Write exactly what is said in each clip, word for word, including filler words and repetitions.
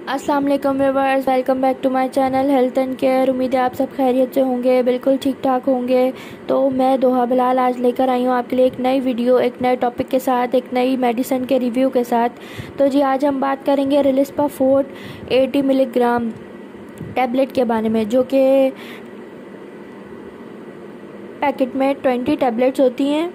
अस्सलाम वालेकुम viewers, welcome back to my channel health and care. उम्मीद है आप सब खैरियत से होंगे, बिल्कुल ठीक ठाक होंगे। तो मैं दोहा बिलाल आज लेकर आई हूँ आपके लिए एक नई वीडियो, एक नए टॉपिक के साथ, एक नई मेडिसिन के रिव्यू के साथ। तो जी आज हम बात करेंगे रिलिस्पा फोर्ट अस्सी मिलीग्राम टैबलेट के बारे में, जो कि पैकेट में ट्वेंटी टैबलेट्स होती हैं।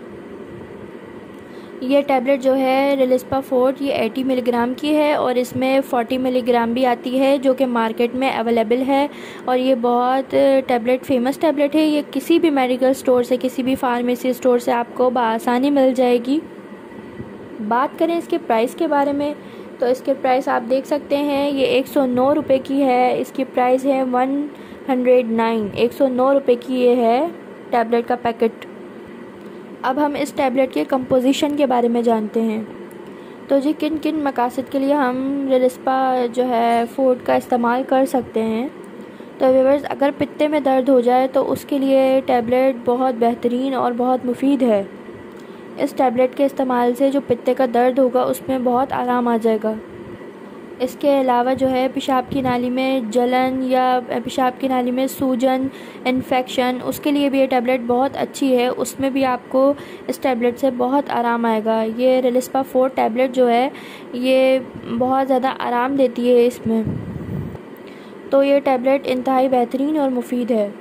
ये टैबलेट जो है रिलिस्पा फोर्ट ये अस्सी मिलीग्राम की है और इसमें चालीस मिलीग्राम भी आती है, जो कि मार्केट में अवेलेबल है। और ये बहुत टैबलेट फेमस टैबलेट है। ये किसी भी मेडिकल स्टोर से, किसी भी फार्मेसी स्टोर से आपको बआसानी मिल जाएगी। बात करें इसके प्राइस के बारे में, तो इसके प्राइस आप देख सकते हैं, ये एक सौ नौ रुपये की है। इसकी प्राइस है वन हंड्रेड नाइन एक सौ नौ रुपये की ये है टैबलेट का पैकेट। अब हम इस टैबलेट के कंपोजिशन के बारे में जानते हैं। तो जी किन किन मकासद के लिए हम रिलिस्पा जो है फोर्ट का इस्तेमाल कर सकते हैं। तो व्यूअर्स, अगर पित्ते में दर्द हो जाए तो उसके लिए टैबलेट बहुत बेहतरीन और बहुत मुफीद है। इस टैबलेट के इस्तेमाल से जो पित्ते का दर्द होगा उसमें बहुत आराम आ जाएगा। इसके अलावा जो है पेशाब की नाली में जलन या पेशाब की नाली में सूजन, इन्फेक्शन, उसके लिए भी ये टैबलेट बहुत अच्छी है। उसमें भी आपको इस टैबलेट से बहुत आराम आएगा। ये रिलिस्पा फोर्ट टैबलेट जो है ये बहुत ज़्यादा आराम देती है इसमें। तो ये टैबलेट इंतहाई बेहतरीन और मुफीद है।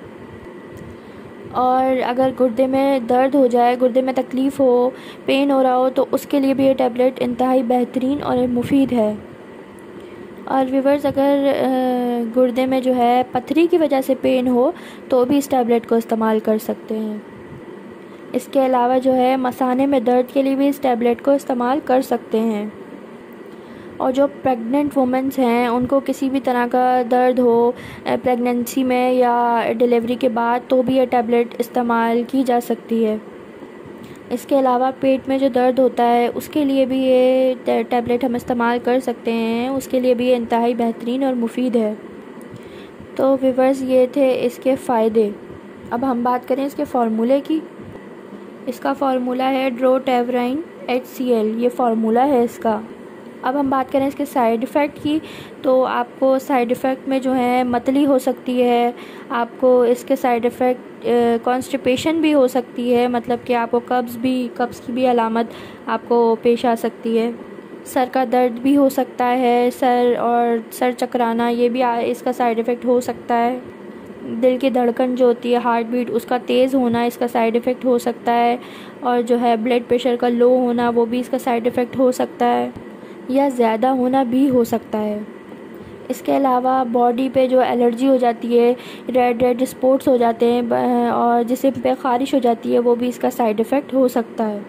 और अगर गुर्दे में दर्द हो जाए, गुर्दे में तकलीफ़ हो, पेन हो रहा हो, तो उसके लिए भी ये टैबलेट इंतहाई बेहतरीन और मुफीद है। और व्यूअर्स, अगर गुर्दे में जो है पथरी की वजह से पेन हो तो भी इस टैबलेट को इस्तेमाल कर सकते हैं। इसके अलावा जो है मसाने में दर्द के लिए भी इस टैबलेट को इस्तेमाल कर सकते हैं। और जो प्रेग्नेंट वुमेंस हैं उनको किसी भी तरह का दर्द हो प्रेगनेंसी में या डिलीवरी के बाद, तो भी ये टैबलेट इस्तेमाल की जा सकती है। इसके अलावा पेट में जो दर्द होता है उसके लिए भी ये टैबलेट हम इस्तेमाल कर सकते हैं। उसके लिए भी ये इंतहाई बेहतरीन और मुफीद है। तो व्यूअर्स, ये थे इसके फ़ायदे। अब हम बात करें इसके फार्मूले की। इसका फार्मूला है ड्रोटेवराइन एच सी एल, ये फार्मूला है इसका। अब हम बात करें इसके साइड इफ़ेक्ट की, तो आपको साइड इफ़ेक्ट में जो है मतली हो सकती है, आपको इसके साइड इफ़ेक्ट कॉन्स्टिपेशन भी हो सकती है, मतलब कि आपको कब्ज़ भी कब्ज़ की भी अलामत आपको पेश आ सकती है। सर का दर्द भी हो सकता है, सर और सर चकराना, ये भी इसका साइड इफ़ेक्ट हो सकता है। दिल की धड़कन जो होती है, हार्ट बीट, उसका तेज़ होना इसका साइड इफ़ेक्ट हो सकता है। और जो है ब्लड प्रेशर का लो होना, वो भी इसका साइड इफ़ेक्ट हो सकता है, या ज़्यादा होना भी हो सकता है। इसके अलावा बॉडी पे जो एलर्जी हो जाती है, रेड रेड स्पॉट्स हो जाते हैं और जिसम पे ख़ारिश हो जाती है, वो भी इसका साइड इफ़ेक्ट हो सकता है।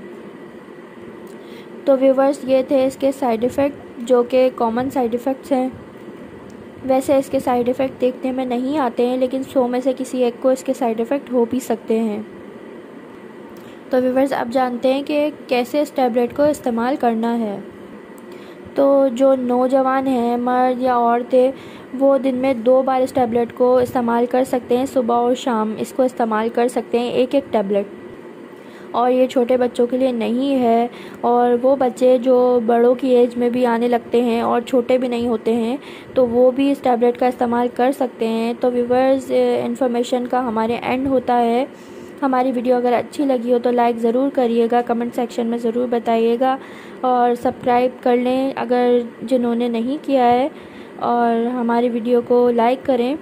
तो व्यूअर्स, ये थे इसके साइड इफ़ेक्ट, जो कि कॉमन साइड इफ़ेक्ट्स हैं। वैसे इसके साइड इफ़ेक्ट देखने में नहीं आते हैं, लेकिन सौ में से किसी एक को इसके साइड इफ़ेक्ट हो भी सकते हैं। तो व्यूअर्स, अब जानते हैं कि कैसे इस टैबलेट को इस्तेमाल करना है। तो जो नौजवान हैं, मर्द या औरतें, वो दिन में दो बार इस टैबलेट को इस्तेमाल कर सकते हैं। सुबह और शाम इसको इस्तेमाल कर सकते हैं, एक एक टैबलेट। और ये छोटे बच्चों के लिए नहीं है, और वो बच्चे जो बड़ों की एज में भी आने लगते हैं और छोटे भी नहीं होते हैं, तो वो भी इस टैबलेट का इस्तेमाल कर सकते हैं। तो व्यूअर्स, इन्फॉर्मेशन का हमारे एंड होता है। हमारी वीडियो अगर अच्छी लगी हो तो लाइक ज़रूर करिएगा, कमेंट सेक्शन में ज़रूर बताइएगा, और सब्सक्राइब कर लें अगर जिन्होंने नहीं किया है, और हमारी वीडियो को लाइक करें।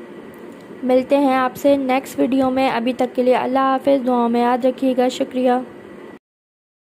मिलते हैं आपसे नेक्स्ट वीडियो में। अभी तक के लिए अल्लाह हाफ़िज़, दुआओं में याद रखिएगा। शुक्रिया।